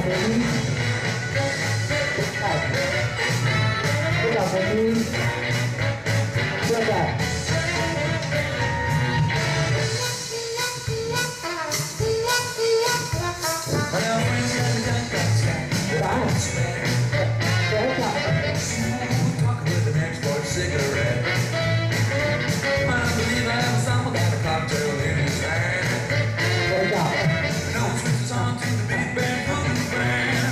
Baby. Good job, baby. Good job. Talking with the next boy cigarette. I believe I have someone got a cocktail in his hand. No switches on to the big band boom band.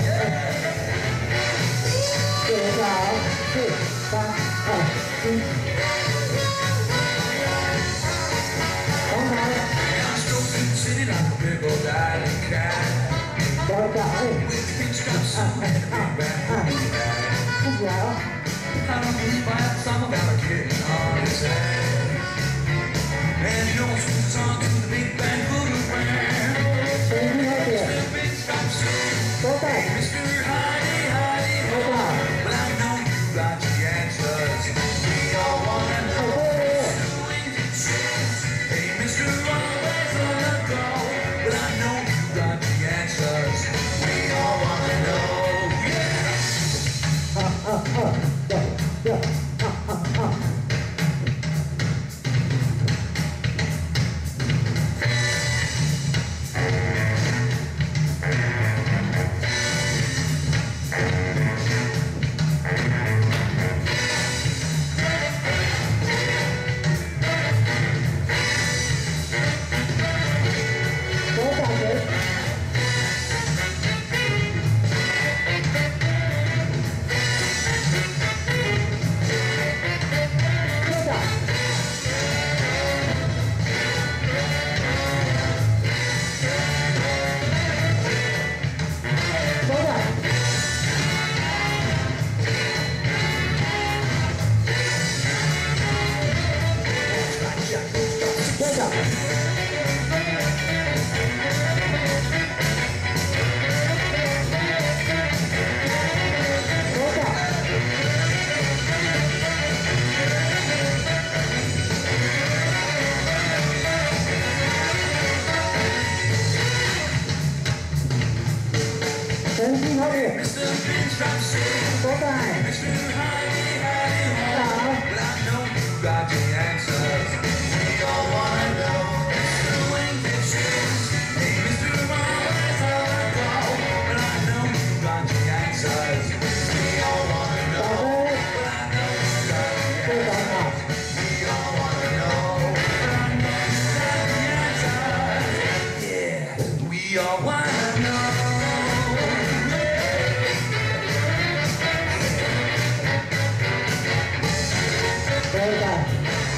And I'm strolling city like a big old island cat. With the pink straps and the big band boom band. I don't believe I have someone got a kid on his head. And he knows switches on to the big band boom band. Mr. Big Stripes suit. Hey, Mr. Hidey, Hidey, ho. But I know you got the answers. We all wanna know Mr. Winged Shoes. Hey, Mr. Always on the go. But I know you got the answers. We all wanna know, Mr. Big Stripes suit. Mr. Hidey, Hidey, ho. But I know you got the answers. We all wanna know Mr. Winged Shoes. Hey, Mr. Always on the go. But I know you got the answers. We all wanna know. But I know you got the answers. We all wanna know. But I know you got the answers. Yeah, we all wanna know. Very good.